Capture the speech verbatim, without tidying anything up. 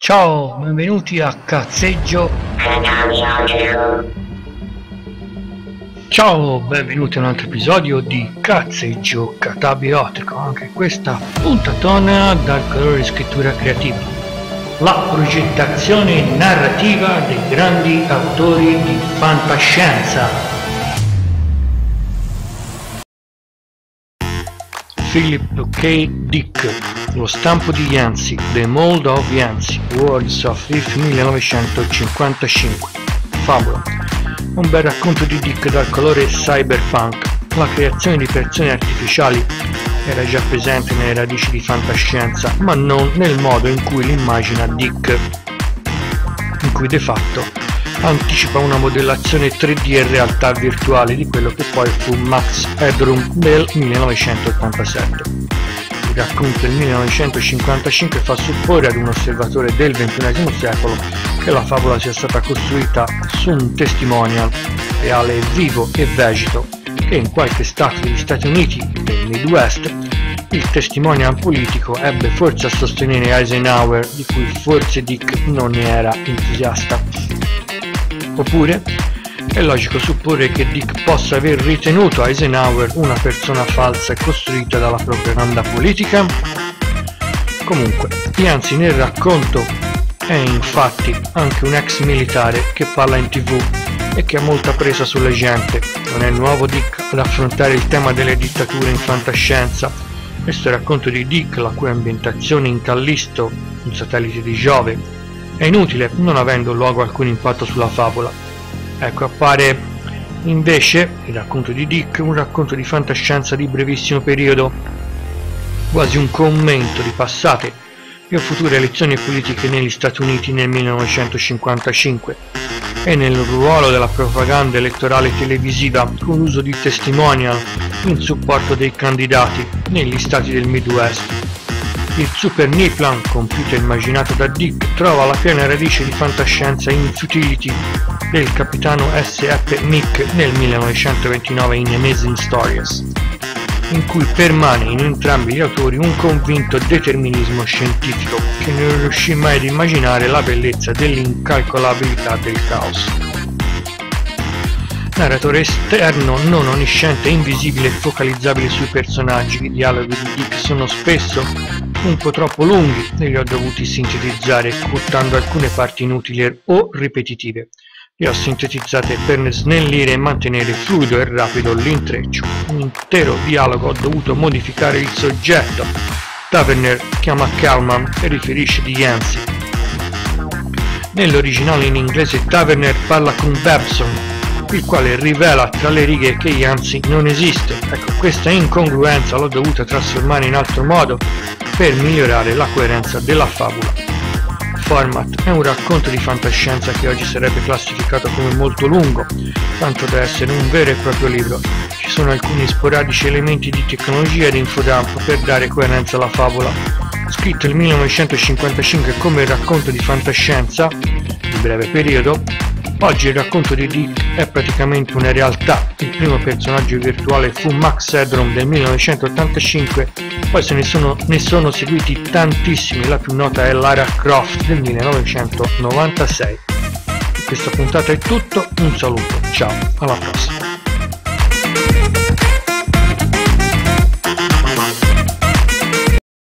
Ciao, benvenuti a Cazzeggio. Ciao, benvenuti a un altro episodio di Cazzeggio Catabiotico. Anche questa puntatona dal colore di scrittura creativa. La progettazione narrativa dei grandi autori di fantascienza. Philip K. Dick, Lo stampo di Yancey, The Mold of Yancey, Words of If millenovecentocinquantacinque. Favola. Un bel racconto di Dick dal colore cyberpunk. La creazione di persone artificiali era già presente nelle radici di fantascienza, ma non nel modo in cui l'immagina Dick, in cui de fatto anticipa una modellazione tre D e realtà virtuale di quello che poi fu Max Headroom del millenovecentottantasette. Il racconto del millenovecentocinquantacinque fa supporre ad un osservatore del ventunesimo secolo che la favola sia stata costruita su un testimonial reale e vivo e vegeto che in qualche stato degli Stati Uniti del Midwest il testimonial politico ebbe forse a sostenere Eisenhower, di cui forse Dick non ne era entusiasta. Oppure è logico supporre che Dick possa aver ritenuto Eisenhower una persona falsa e costruita dalla propaganda politica? Comunque, Yancey nel racconto è infatti anche un ex militare che parla in tv e che ha molta presa sulla gente. Non è nuovo Dick ad affrontare il tema delle dittature in fantascienza. Questo è il racconto di Dick, la cui ambientazione in Callisto, un satellite di Giove, è inutile, non avendo luogo alcun impatto sulla favola. Ecco, appare invece il racconto di Dick un racconto di fantascienza di brevissimo periodo, quasi un commento di passate e future elezioni politiche negli Stati Uniti nel millenovecentocinquantacinque e nel ruolo della propaganda elettorale televisiva con l'uso di testimonial in supporto dei candidati negli stati del Midwest. Il Super Niplan, computer immaginato da Dick, trova la piena radice di fantascienza in Futility del capitano S F Mick nel millenovecentoventinove in Amazing Stories, in cui permane in entrambi gli autori un convinto determinismo scientifico che non riuscì mai ad immaginare la bellezza dell'incalcolabilità del caos. Narratore esterno, non onnisciente, invisibile e focalizzabile sui personaggi. I dialoghi di Dick sono spesso un po' troppo lunghi e li ho dovuti sintetizzare, buttando alcune parti inutili o ripetitive. Le ho sintetizzate per snellire e mantenere fluido e rapido l'intreccio. Un intero dialogo ho dovuto modificare il soggetto. Taverner chiama Kalman e riferisce di Yancey. Nell'originale in inglese Taverner parla con Babson, il quale rivela tra le righe che Yancey non esiste. Ecco, questa incongruenza l'ho dovuta trasformare in altro modo per migliorare la coerenza della favola. Format è un racconto di fantascienza che oggi sarebbe classificato come molto lungo, tanto da essere un vero e proprio libro. Ci sono alcuni sporadici elementi di tecnologia ed infodump per dare coerenza alla favola. Scritto nel millenovecentocinquantacinque come racconto di fantascienza di breve periodo, oggi il racconto di Dick è praticamente una realtà. Il primo personaggio virtuale fu Max Headroom del millenovecentottantacinque, poi se ne sono, ne sono seguiti tantissimi, la più nota è Lara Croft del millenovecentonovantasei. Per questa puntata è tutto, un saluto, ciao, alla prossima.